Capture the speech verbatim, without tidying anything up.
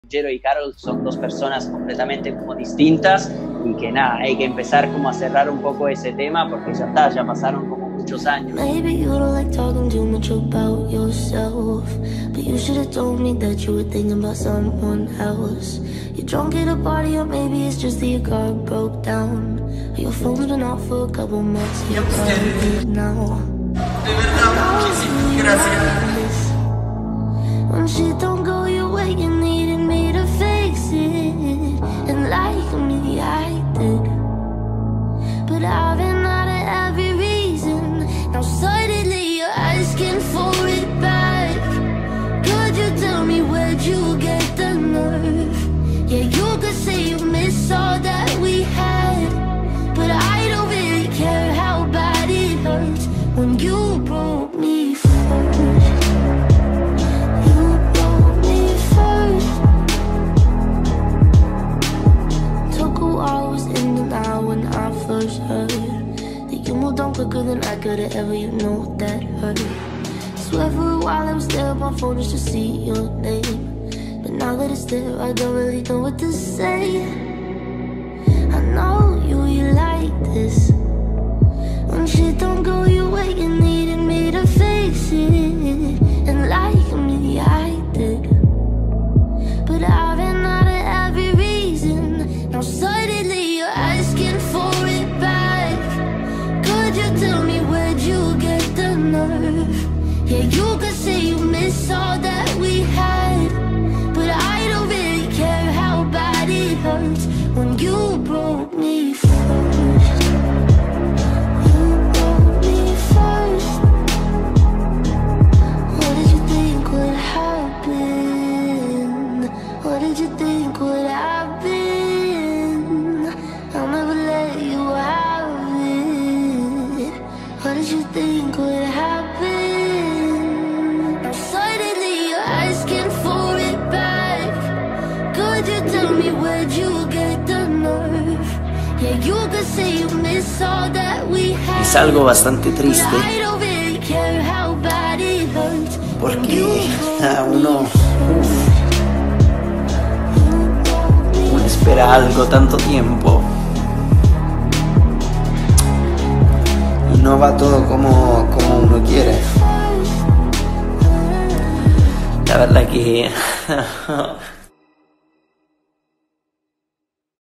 Jero y Carol son dos personas completamente como distintas y que nada, hay que empezar como a cerrar un poco ese tema porque ya está, ya pasaron como muchos años. Maybe you don't like talking too much about yourself, but you should have told me that you were thinking about someone else. You're drunk at a party, or maybe it's just that your car broke down, or your phone's been off for a couple months and you're probably now. De verdad, muchísimas gracias. When shit don't go your way, you needed me to fix it, and like me, I did. But I've been out of every reason. Now suddenly you're asking for it back. Could you tell me where'd you get the nerve? Yeah, you could say you miss all that we had, but I don't really care how bad it hurts when you broke me first. You broke me first. Took a while, was in denial when I first heard that you moved on quicker than I could've ever, you know that hurt. Swear for a while I was there on my phone just to see your name, but now that it's there, I don't really know what to say. I know you, you like this. When shit don't go your way, you needed me to fix it, and like me, I did. But I've been out of every reason. Now suddenly you're asking for it back. Could you tell me where'd you get the nerve? Yeah, you could say you miss all that we had, but I don't really care how bad it hurts when you broke me first. You broke me first. What did you think would happen? What did you think would happen? I'll never let you have it. What did you think would happen? Now suddenly you're asking for it back. Could you tell me where'd you get the nerve? Yeah, you could say you miss all that we had. Es algo bastante triste But I don't really care how bad it hurts when porque you a broke uno, me first. uno espera algo tanto tiempo y no va todo como, como uno quiere. La verdad que